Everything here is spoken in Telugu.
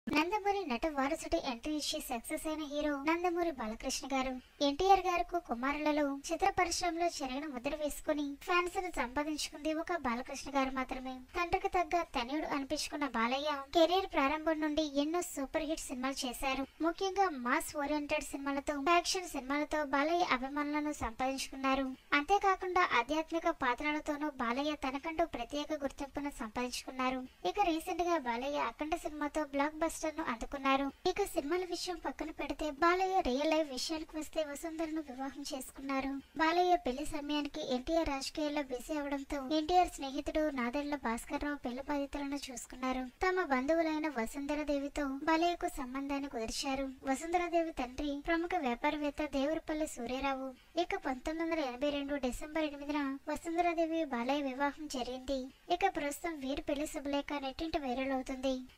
నందమూరి నట వారసుడి ఎంట్రీ ఇచ్చి సక్సెస్ అయిన హీరో నందమూరి బాలకృష్ణ గారు. ఎన్టీఆర్ గారికి కుమారులలో చిత్ర పరిశ్రమలో చెరగని ముద్ర వేసుకుని ఫ్యాన్స్ ను సంపాదించుకుంది ఒక బాలకృష్ణ గారు మాత్రమే. తండ్రికి తగ్గ తనయుడు అనిపించుకున్న బాలయ్య కెరీర్ ప్రారంభం నుండి ఎన్నో సూపర్ హిట్ సినిమాలు చేశారు. ముఖ్యంగా మాస్ ఓరియంటెడ్ సినిమాలతో, యాక్షన్ సినిమాలతో బాలయ్య అభిమానులను సంపాదించుకున్నారు. అంతేకాకుండా ఆధ్యాత్మిక పాత్రలతోనూ బాలయ్య తనకంటూ ప్రత్యేక గుర్తింపును సంపాదించుకున్నారు. ఇక రీసెంట్ గా బాలయ్య అఖండ సినిమాతో బ్లాక్ బస్టర్ ను అందుకున్నారు. ఇక సినిమాల విషయం పక్కన పెడితే బాలయ్య రియల్ లైఫ్ విషయానికి వస్తే వసుంధరను వివాహం చేసుకున్నారు. బాలయ్య పెళ్లి సమయానికి ఎన్టీఆర్ రాజకీయాల్లో బిజీ అవడంతో ఎన్టీఆర్ స్నేహితుడు నాదెళ్ల భాస్కర్ రావు పెళ్లి బాధితులను చూసుకున్నారు. తమ బంధువులైన వసుంధరాదేవితో బాలయ్యకు సంబంధాన్ని కుదిర్చారు. వసుంధరాదేవి తండ్రి ప్రముఖ వ్యాపారవేత్త దేవరపల్లి సూర్యారావు. ఇక 1982 డిసెంబర్ 8న వసుంధరాదేవి బాలయ్య వివాహం జరిగింది. ఇక ప్రస్తుతం వీరి పెళ్లి శుభలేఖ నెట్టింట వైరల్ అవుతుంది.